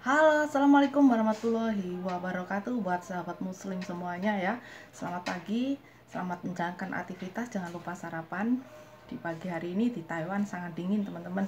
Halo, assalamualaikum warahmatullahi wabarakatuh buat sahabat muslim semuanya ya. Selamat pagi, selamat menjalankan aktivitas, jangan lupa sarapan. Di pagi hari ini di Taiwan sangat dingin teman-teman.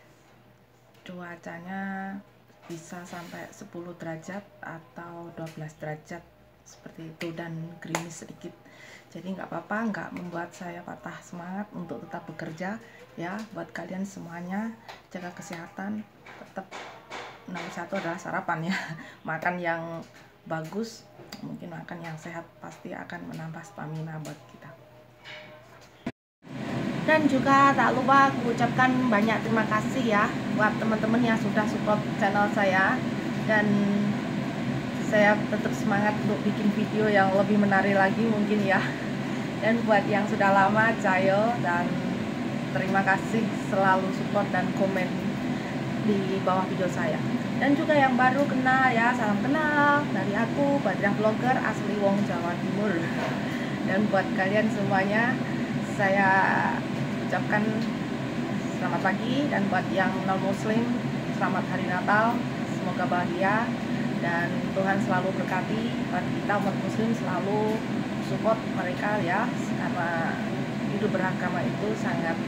Cuacanya bisa sampai 10 derajat atau 12 derajat seperti itu dan gerimis sedikit. Jadi nggak apa-apa, nggak membuat saya patah semangat untuk tetap bekerja ya. Buat kalian semuanya, jaga kesehatan, tetap nomor satu adalah sarapan ya. Makan yang bagus, mungkin makan yang sehat pasti akan menambah stamina buat kita. Dan juga tak lupa aku ucapkan banyak terima kasih ya buat teman-teman yang sudah support channel saya, dan saya tetap semangat untuk bikin video yang lebih menarik lagi mungkin ya. Dan buat yang sudah lama, Cayo, dan terima kasih selalu support dan komen di bawah video saya. Dan juga yang baru kenal ya, salam kenal dari aku, Badriah Vlogger asli Wong Jawa Timur. Dan buat kalian semuanya saya ucapkan selamat pagi, dan buat yang non muslim selamat hari Natal, semoga bahagia dan Tuhan selalu berkati. Buat kita umat muslim selalu support mereka ya, karena hidup beragama itu sangat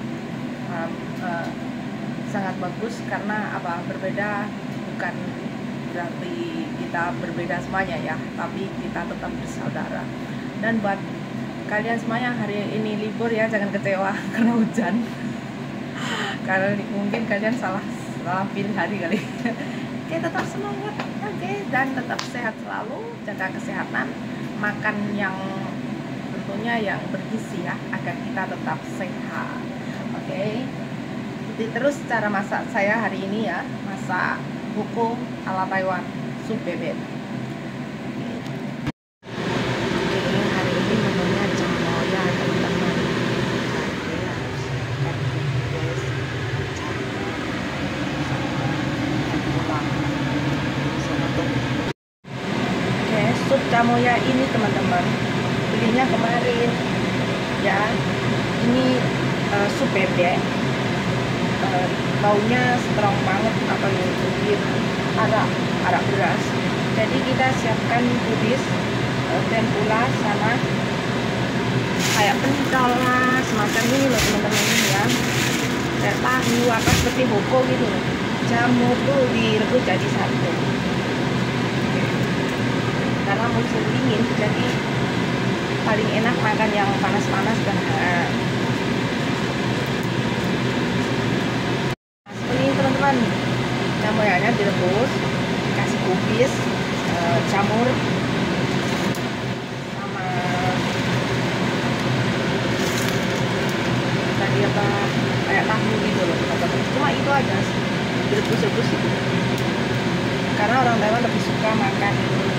sangat bagus, karena berbeda bukan berarti kita berbeda semuanya ya, tapi kita tetap bersaudara. Dan buat kalian semuanya hari ini libur ya, jangan kecewa karena hujan. Karena mungkin kalian salah pilih hari kali. Oke, tetap semangat, oke, dan tetap sehat selalu, jaga kesehatan, makan yang tentunya yang bergizi ya, agar kita tetap sehat. Oke. Jadi terus cara masak saya hari ini ya, masak buko ala Taiwan, sup bebek. Oke, hari ini menunya jamoya teman-teman. Oke, sup jamoya ini teman-teman belinya kemarin ya. Ini sup bebek. Baunya strong banget, apa yang lebih arak beras. Jadi kita siapkan kubis tempura sama kayak pentol lah, semacam ini loh teman-teman ya, kayak tahu apa seperti hoko gitu. Jamur tuh direbus jadi satu, karena musim dingin jadi paling enak makan yang panas-panas dan hangat. Teman-teman, jamoyanya direbus, kasih kubis, jamur, sama tadi kayak tahu gitu loh teman-teman. Cuma itu aja, direbus-rebus itu. Karena orang Taiwan lebih suka makan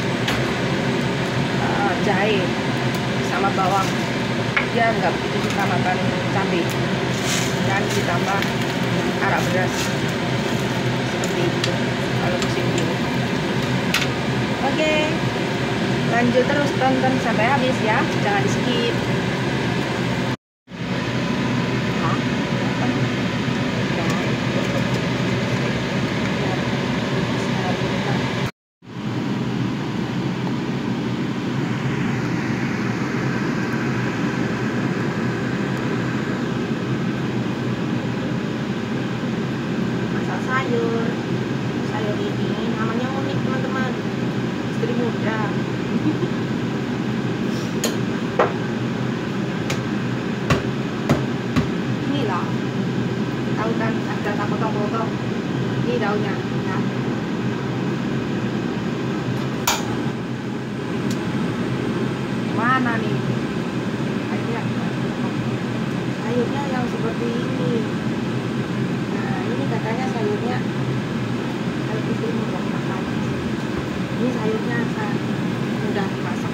jahe sama bawang, dia nggak begitu suka makan cabai, dan ditambah arak beras seperti itu kalau musim ini. Oke, lanjut terus tonton sampai habis ya, jangan di skip. Sayur ini namanya unik teman-teman, istri muda. Ini loh, tahu kan, ada tak potong-potong, ini daunnya ya. Mana nih sayurnya yang seperti ini. Nah, ini katanya sayurnya kalau istri mudah makan. Ini sayurnya mudah dimasak.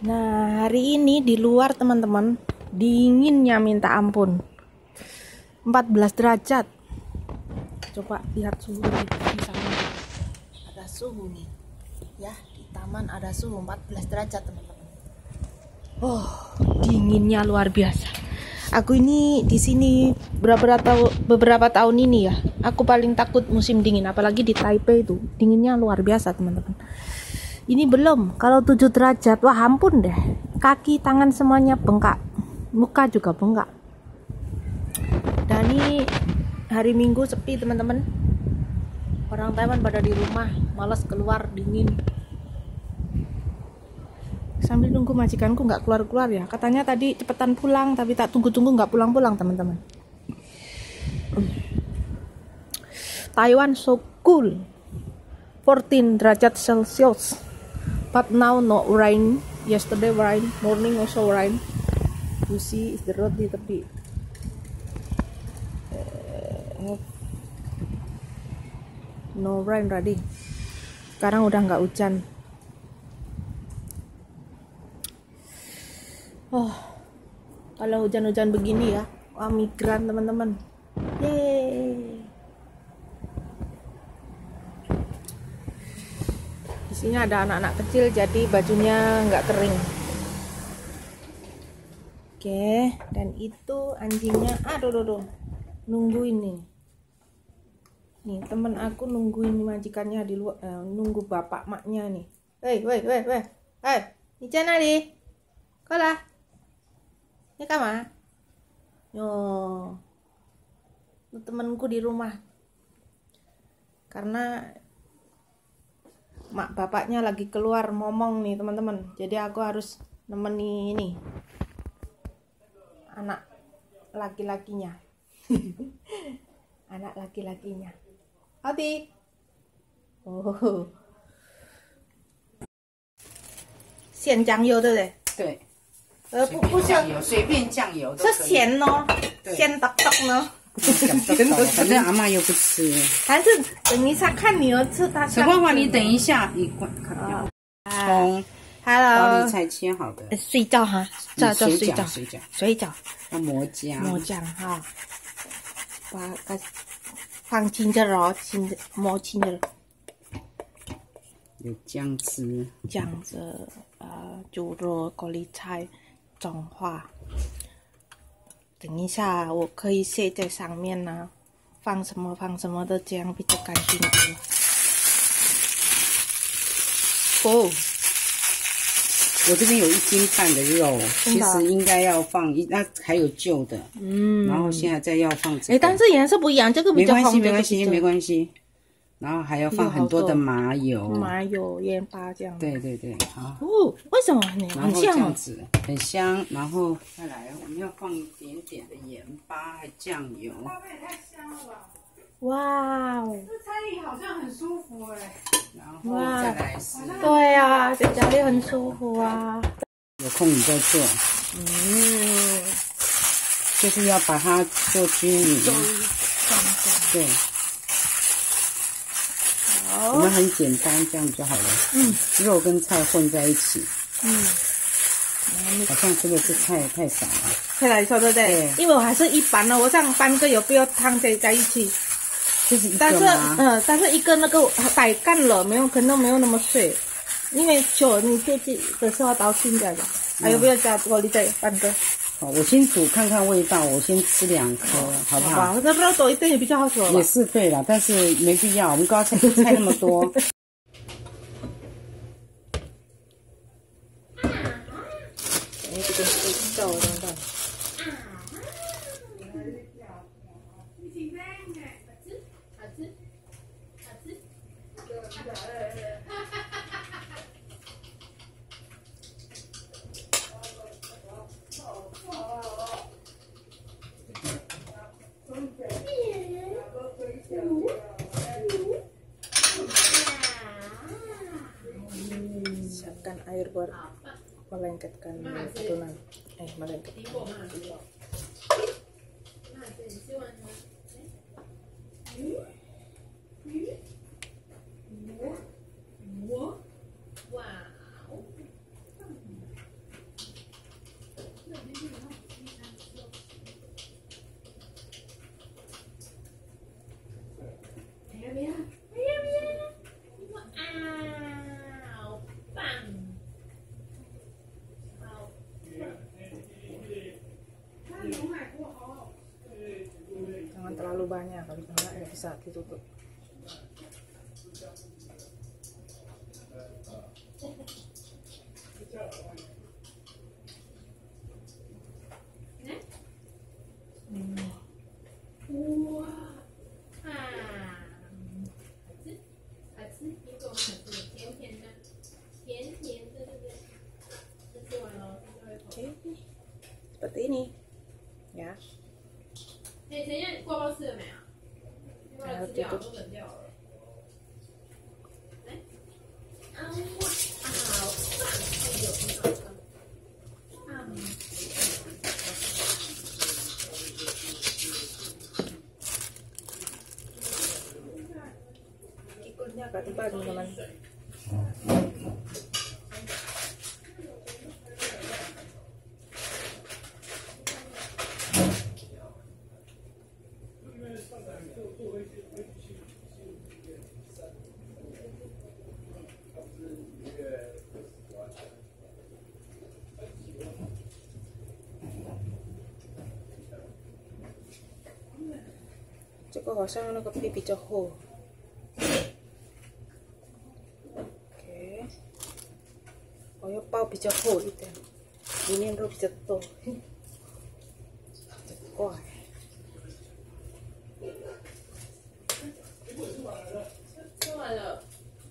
Nah, hari ini di luar teman-teman, dinginnya minta ampun. 14 derajat. Coba lihat suhu di sana. Ada suhu nih. Ya, di taman ada suhu 14 derajat, teman-teman. Oh, dinginnya luar biasa. Aku ini di sini beberapa tahun ini ya. Aku paling takut musim dingin, apalagi di Taipei itu. Dinginnya luar biasa, teman-teman. Ini belum, kalau 7 derajat, wah ampun deh. Kaki, tangan semuanya bengkak. Muka juga bengkak. Dan ini hari Minggu sepi, teman-teman. Orang Taiwan pada di rumah, malas keluar, dingin. Sambil nunggu majikanku nggak keluar-keluar ya. Katanya tadi cepetan pulang, tapi tak tunggu-tunggu nggak pulang-pulang, teman-teman. Taiwan so cool. 14 derajat Celcius. But now no rain. Yesterday rain, morning also rain. You see is the road di tepi. No rain tadi. Sekarang udah nggak hujan. Oh, kalau hujan-hujan begini ya, wah migran teman-teman. Yeay. Di sini ada anak-anak kecil, jadi bajunya nggak kering. Oke, dan itu anjingnya, aduh, nungguin nih. Nih temen aku nungguin majikannya di luar, nunggu bapak maknya nih. Wei, ni在哪里？过来，你干嘛？Yo, temenku di rumah. Karena mak bapaknya lagi keluar ngomong nih teman-teman, jadi aku harus nemeni ini anak laki-lakinya. Anak laki-lakinya. Hati. Oh. 咸酱油对不对？ 对， 不是酱油，随便酱油都可以。 是咸哦，咸떡떡呢。 反正阿嬷又不吃。 还是等一下看女儿吃，她。 小花花，你等一下，你看掉。葱，高丽菜切好的。 睡觉哈，叫睡觉。水饺。 要磨酱哈，把它放青椒咯，磨青椒。 有姜汁， 猪肉、高丽菜、葱花。等一下，我可以卸在上面呢，放什么的，这样比较干净点。哦， 我这边有1斤半的肉，其实应该要放那还有旧的，然后现在再要放这个。 但是颜色不一样，这个比较红。 没关系。然后还要放很多的麻油、 盐巴这样。 对，好。 哦，为什么呢？很香， 这样子很香。然后再来，我们要放一点点的盐巴和酱油。花贝也太香了吧！ 哇哦， 这餐饮好像很舒服哎。 然后再来是。 对啊，在家里很舒服啊。 有空你再做。就是要把它做均匀。对。我们很简单，这样就好了。肉跟菜混在一起。好像这个是菜太少了。 太少，对不对？对。因为我还是一般呢，我想半个有必要汤在一起。 就是一个吗？ 但是一个那个摆干了，可能没有那么碎，因为酒你自己的时候倒进来的。还有不要加高丽菜半个？ 好，我先煮看看味道，我先吃2颗，好不好？ 那不知道多一点也比较好吃吧？ 也是对了，但是没必要，我们刚才菜那么多。 这个是豆的。Siapkan air buat melengketkan adonan. Melengket. banyak kali karena bisa ditutup. Oke, seperti ini ya. Nah, tutup. Ikonnya agak tebal teman-teman.这个好像那个皮比较厚。OK， 我要包比较厚一点，里面肉比较多。怪。出来了。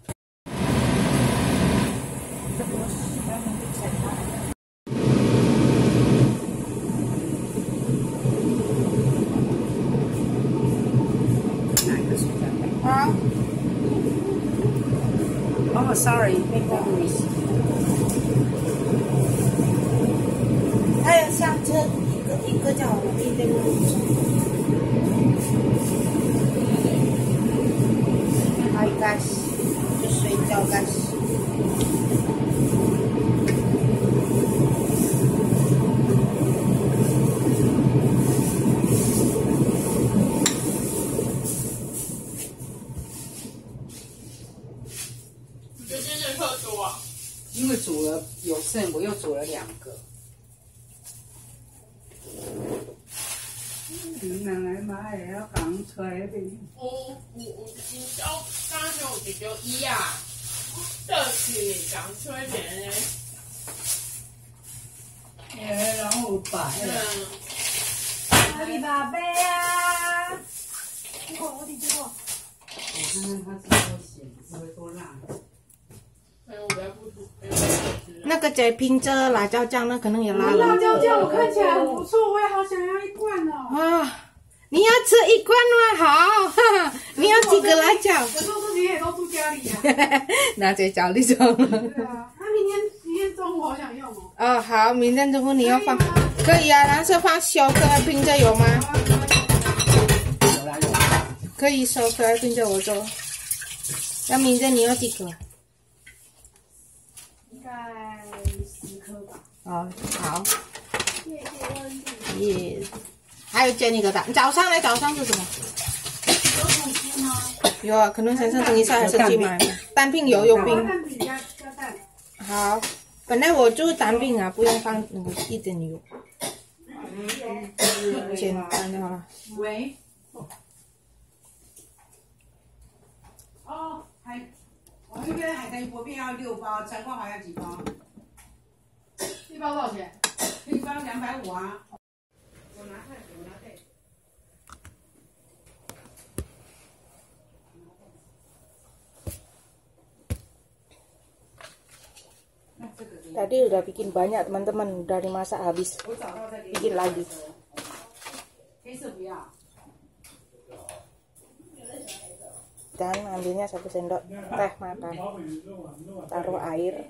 Oh, sorry, make that noise. 还有下车一个就好了，一边还有干洗，就水饺干洗。 因为煮了有剩，我又煮了2个。奶奶妈也要讲出来的。 我刚刚我姐姐一啊，这是讲出来点呢。 然后摆。 阿里宝贝啊！我的给我。 我看看他是多咸，是会多辣。 那个姐拼这辣椒酱，那可能也辣了。 辣椒酱我看起来很不错，我也好想要一罐哦。 啊，你要吃一罐吗？好，哈哈，你要几个辣椒？ 可是我自己也都住家里呀。 那就叫你种。 对啊，那明天中午好想用哦。 哦，好，明天中午你要放，可以啊，蓝色放小可爱拼着有吗？ 有啦有啦。 可以小可爱拼着我做。那明天你要几个？ 应该10颗吧。 哦，好。耶，还有煎一个蛋。早上呢？早上是什么？ 有吐司吗？ 有啊，可能先生等一下还是去买。单饼有冰。 蛋饼加蛋。 好，本来我就是单饼啊，不用放那个一点油，简单的好了。 喂。哦， 我这边海苔薄片要6包，菜瓜还要几包 ？1包多少钱 ？1包250啊。我拿菜，我拿菜。 Tadi udah bikin banyak teman-teman, udah dimasak habis. Bikin lagi. Dan ambilnya 1 sendok teh makan. Taruh air.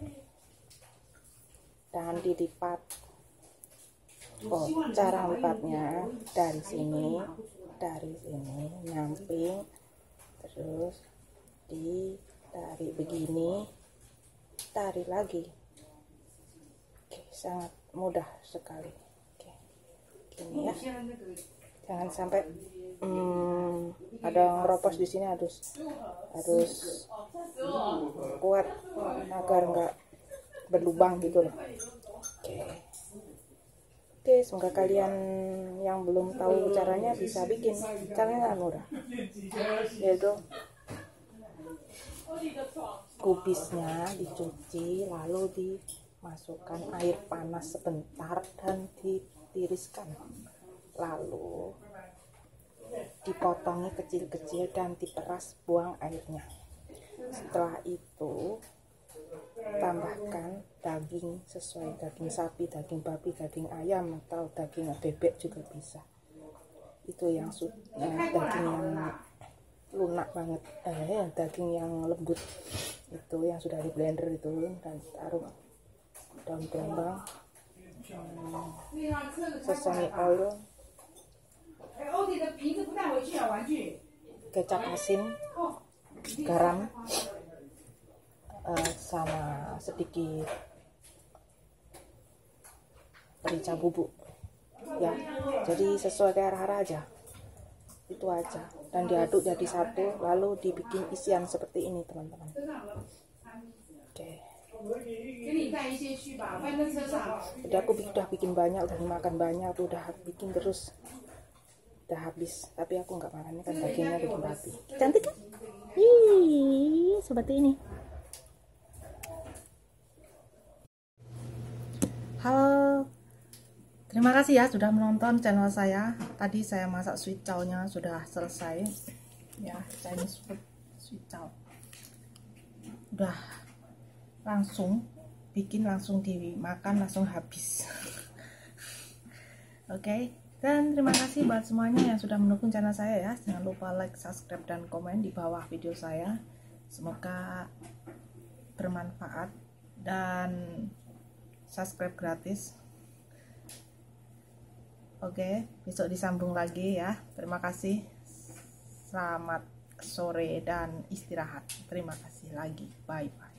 Dan dilipat. Oh, cara lipatnya dari sini nyamping, terus ditarik begini, tarik lagi. Oke, sangat mudah sekali. Oke, gini ya. Jangan sampai ada ngeropos di sini, harus kuat agar nggak berlubang gitu loh. Oke. Oke, semoga kalian yang belum tahu caranya bisa bikin. Caranya murah, yaitu kubisnya dicuci lalu dimasukkan air panas sebentar dan ditiriskan, lalu dipotongi kecil-kecil dan diperas, buang airnya. Setelah itu tambahkan daging sesuai daging sapi, daging babi, daging ayam atau daging bebek juga bisa. Itu yang daging yang lunak banget, daging yang lembut itu yang sudah di blender itu, dan taruh daun brambang, sesame oil, kecap asin, garam, sama sedikit merica bubuk ya. Jadi sesuai arah-arah aja, itu aja, dan diaduk jadi satu, lalu dibikin isian seperti ini teman-teman. Oke. Jadi aku udah bikin banyak, udah dimakan banyak, udah bikin terus udah habis, tapi aku nggak makannya kan dagingnya bikin babi. Cantik kan? Seperti ini. Halo, terima kasih ya sudah menonton channel saya. Tadi saya masak sweet chow-nya sudah selesai ya, Chinese food sweet chow. Udah langsung bikin, langsung dimakan, langsung habis. Oke, dan terima kasih buat semuanya yang sudah mendukung channel saya ya. Jangan lupa like, subscribe, dan komen di bawah video saya. Semoga bermanfaat dan subscribe gratis. Oke, besok disambung lagi ya. Terima kasih. Selamat sore dan istirahat. Terima kasih lagi. Bye bye.